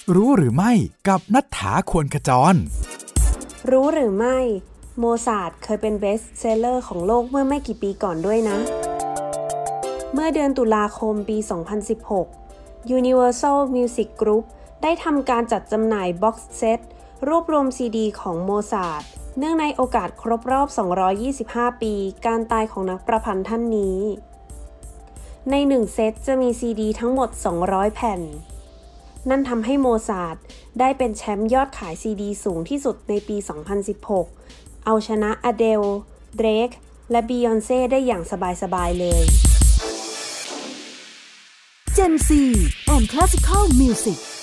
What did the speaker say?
รู้หรือไม่กับณัฐฐา ควรขจรรู้หรือไม่โมซาร์ทเคยเป็นเบสต์เซลเลอร์ของโลกเมื่อไม่กี่ปีก่อนด้วยนะเมื่อเดือนตุลาคมปี 2016 Universal Music Group ได้ทำการจัดจำหน่ายบ็อกซ์เซตรวบรวมซีดีของโมซาร์ทเนื่องในโอกาสครบรอบ225 ปีการตายของนักประพันธ์ท่านนี้ใน1เซตจะมีซีดีทั้งหมด200แผ่นนั่นทำให้โมซาร์ทได้เป็นแชมป์ยอดขายซีดีสูงที่สุดในปี 2016 เอาชนะอเดล เดรก และบียอนเซ่ได้อย่างสบายๆเลย Gen Z and Classical Music